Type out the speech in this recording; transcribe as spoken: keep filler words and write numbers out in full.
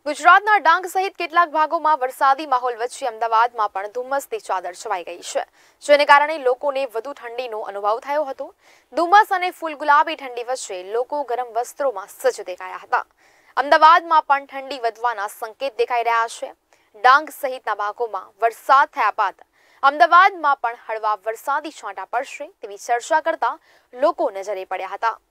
ગુજરાતના ડાંગ સહિત કેટલાક ભાગોમાં વરસાદી માહોલ વચ્ચે અમદાવાદમાં પણ ધુમ્મસની ચાદર છવાઈ ગઈ છે, જેને કારણે લોકોને વધુ ઠંડીનો અનુભવ થયો હતો। ધુમ્મસ અને ફૂલ ગુલાબી ઠંડી વચ્ચે લોકો ગરમ વસ્ત્રોમાં સજ્જ દેખાયા હતા। અમદાવાદમાં પણ ઠંડી વધવાના સંકેત દેખાઈ રહ્યા છે। ડાંગ સહિતના ભાગોમાં વરસાદ થયા બાદ અમદાવાદમાં પણ હળવા વરસાદી છાંટા પડશે તેવી ચર્ચા કરતા લોકો નજરે પડ્યા હતા।